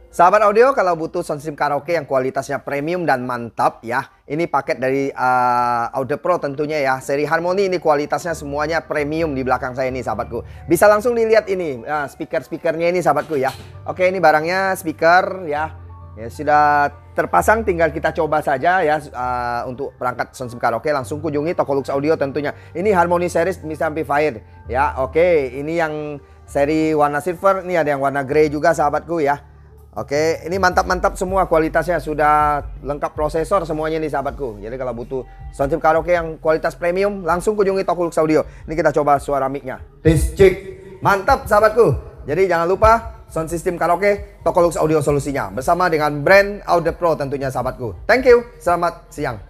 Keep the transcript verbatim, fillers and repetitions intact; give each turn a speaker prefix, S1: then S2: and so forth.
S1: Sahabat audio, kalau butuh sound system karaoke yang kualitasnya premium dan mantap ya, ini paket dari uh, Audio Pro tentunya ya. Seri Harmony ini kualitasnya semuanya premium di belakang saya ini sahabatku. Bisa langsung dilihat ini uh, speaker-speakernya ini sahabatku ya. Oke, ini barangnya speaker ya. Ya sudah terpasang, tinggal kita coba saja ya uh, untuk perangkat sound system karaoke. Langsung kunjungi toko Lux Audio tentunya. Ini Harmony series Mister Amplifier ya. Oke, ini yang seri warna silver, ini ada yang warna grey juga sahabatku ya. Oke, ini mantap-mantap semua kualitasnya, sudah lengkap prosesor semuanya nih sahabatku. Jadi kalau butuh sound system karaoke yang kualitas premium, langsung kunjungi toko Lux Audio. Ini kita coba suara mic-nya. Tes cek. Mantap sahabatku. Jadi jangan lupa sound system karaoke toko Lux Audio solusinya bersama dengan brand Audio Pro tentunya sahabatku. Thank you. Selamat siang.